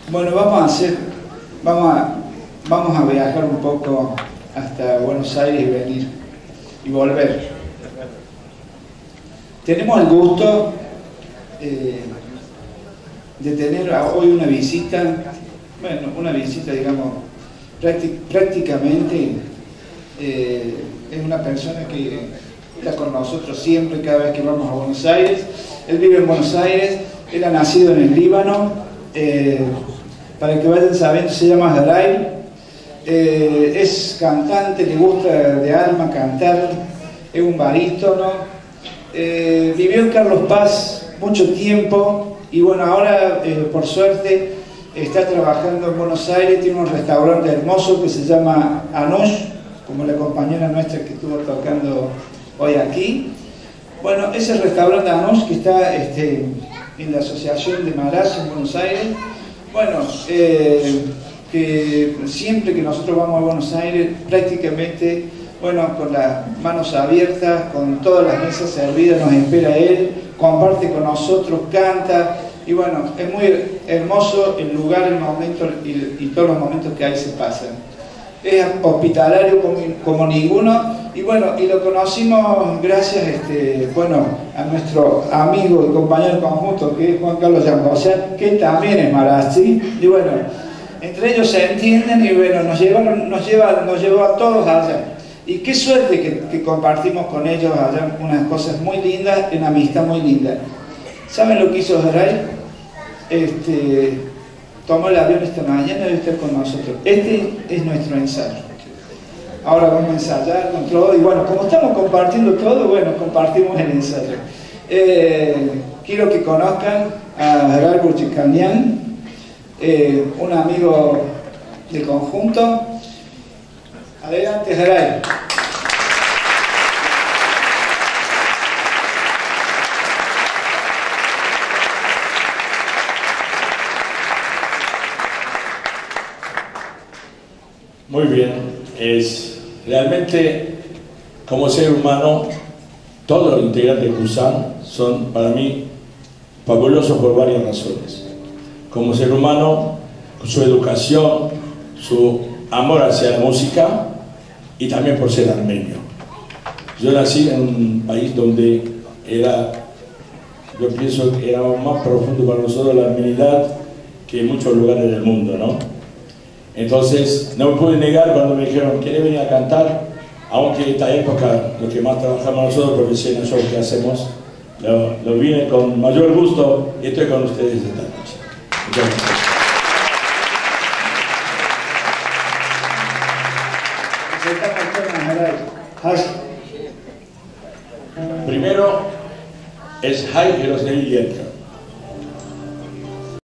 Bueno, vamos a viajar un poco hasta Buenos Aires y venir y volver. Tenemos el gusto de tener hoy una visita, digamos, prácticamente es una persona que está con nosotros siempre, cada vez que vamos a Buenos Aires. Él vive en Buenos Aires, él ha nacido en el Líbano, para que vayan sabiendo, se llama Haray, es cantante, le gusta de alma cantar, es un barítono, vivió en Carlos Paz mucho tiempo y bueno, ahora por suerte está trabajando en Buenos Aires, tiene un restaurante hermoso que se llama Anush, como la compañera nuestra que estuvo tocando hoy aquí. Bueno, ese restaurante Anush que está en la Asociación de Malasia en Buenos Aires, bueno, que siempre que nosotros vamos a Buenos Aires, prácticamente, bueno, con las manos abiertas, con todas las mesas servidas, nos espera él, comparte con nosotros, canta, y bueno, es muy hermoso el lugar, el momento y todos los momentos que ahí se pasan. Es hospitalario como ninguno, y bueno, y lo conocimos gracias bueno, a nuestro amigo y compañero conjunto que es Juan Carlos Llambosán, que también es marazzi, y bueno, entre ellos se entienden y bueno, nos llevó a todos allá. Y qué suerte que compartimos con ellos allá unas cosas muy lindas, una amistad muy linda. ¿Saben lo que hizo Haray? Tomó el avión esta mañana y está con nosotros. Este es nuestro ensayo. Ahora vamos a ensayar con todo. Y bueno, como estamos compartiendo todo, bueno, compartimos el ensayo. Quiero que conozcan a Haray Burchikanian, un amigo de conjunto. Adelante, Haray. Muy bien, es realmente como ser humano, todos los integrantes de Kusan son para mí fabulosos por varias razones. Como ser humano, su educación, su amor hacia la música y también por ser armenio. Yo nací en un país donde yo pienso que era más profundo para nosotros la armenidad que en muchos lugares del mundo, ¿no? Entonces, no me pude negar cuando me dijeron, ¿quiere venir a cantar? Aunque en esta época lo que más trabajamos nosotros, porque es el show que hacemos, lo vine con mayor gusto y estoy con ustedes esta noche. Muchas gracias. Primero es Hay Gerosnei Yetka.